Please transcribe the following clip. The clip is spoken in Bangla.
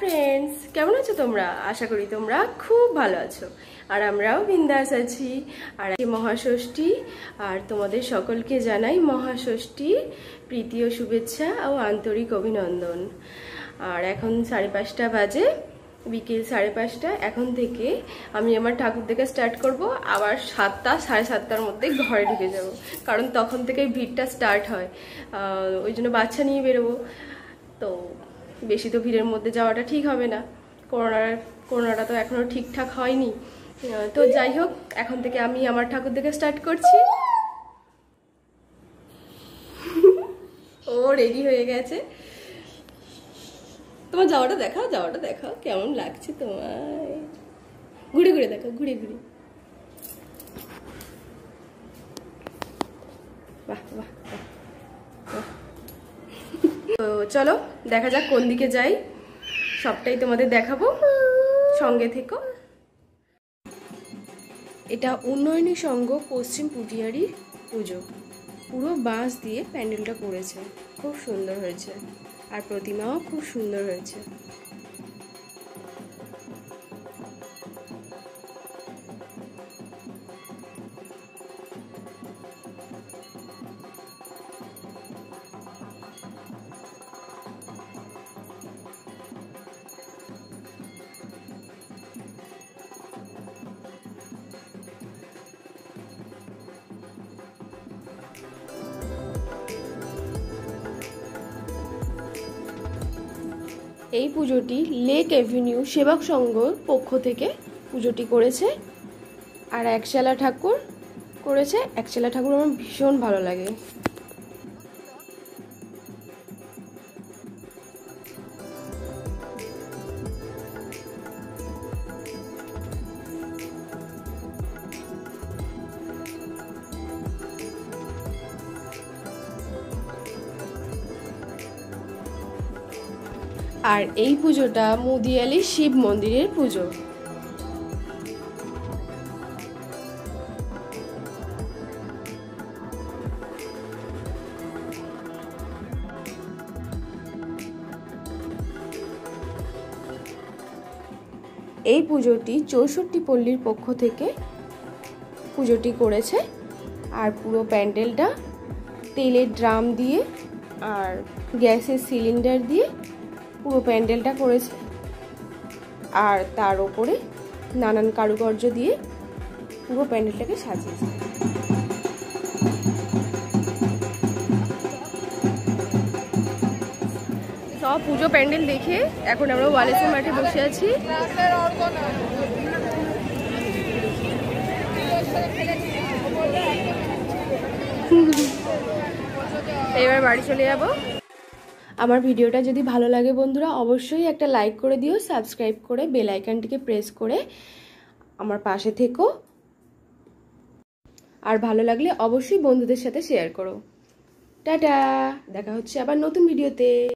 ফ্রেন্ডস, কেমন আছো তোমরা? আশা করি তোমরা খুব ভালো আছো আর আমরাও বিন্দাস আছি। আর মহাষষ্ঠী, আর তোমাদের সকলকে জানাই মহাষষ্ঠী প্রীতি ও শুভেচ্ছা ও আন্তরিক অভিনন্দন। আর এখন 5:30 বাজে, বিকেল 5:30। এখন থেকে আমি আমার ঠাকুর দেখা স্টার্ট করব, আবার 7টা 7:30টার মধ্যে ঘরে ঢুকে যাব, কারণ তখন থেকে ভিড়টা স্টার্ট হয়। ওই জন্য বাচ্চা নিয়ে বেরোবো, তো বেশি তো ভিড়ের মধ্যে যাওয়াটা ঠিক হবে না। করোনাটা তো এখনো ঠিকঠাক হয়নি। তো যাই হোক, এখন থেকে আমি আমার ঠাকুর দেখা স্টার্ট করছি। ও রেডি হয়ে গেছে। তোমার যাওয়াটা দেখাও কেমন লাগছে তোমায়। ঘুরে ঘুরে দেখো, ঘুরে ঘুরে। বাহ বাহ বাহ। তো চলো দেখা যাক কোন দিকে যাই, সবটাই তোমাদের দেখাবো, সঙ্গে থেকো। এটা উন্নয়নী সংঘ পশ্চিম পুটিয়ারির পুজো। পুরো বাঁশ দিয়ে প্যান্ডেলটা করেছে, খুব সুন্দর হয়েছে, আর প্রতিমাও খুব সুন্দর হয়েছে। এই পুজোটি লেক এভিনিউ সেবক সংঘর পক্ষ থেকে পুজোটি করেছে। আর একচালা ঠাকুর করেছে। একচালা ঠাকুর আমার ভীষণ ভালো লাগে। আর এই পুজোটা মুদিয়ালি শিব মন্দিরের পুজো। এই পুজোটি 64 পল্লীর পক্ষ থেকে পুজোটি করেছে। আর পুরো প্যান্ডেলটা তেলের ড্রাম দিয়ে আর গ্যাসের সিলিন্ডার দিয়ে পুরো প্যান্ডেলটা করেছে। আর তার ওপরে নানান কারুকার্য দিয়ে পুরো প্যান্ডেলটাকে সাজিয়েছে। সব পুজো প্যান্ডেল দেখে এখন আমরা ওয়ালেসের মাঠে বসে আছি। এবার বাড়ি চলে যাব। আমার ভিডিওটা যদি ভালো লাগে বন্ধুরা, অবশ্যই একটা লাইক করে দিও, সাবস্ক্রাইব করে বেল আইকনটিকে প্রেস করে আমার পাশে থেকো। আর ভালো লাগলে অবশ্যই বন্ধুদের সাথে শেয়ার করো। টাটা, দেখা হচ্ছে আবার নতুন ভিডিওতে।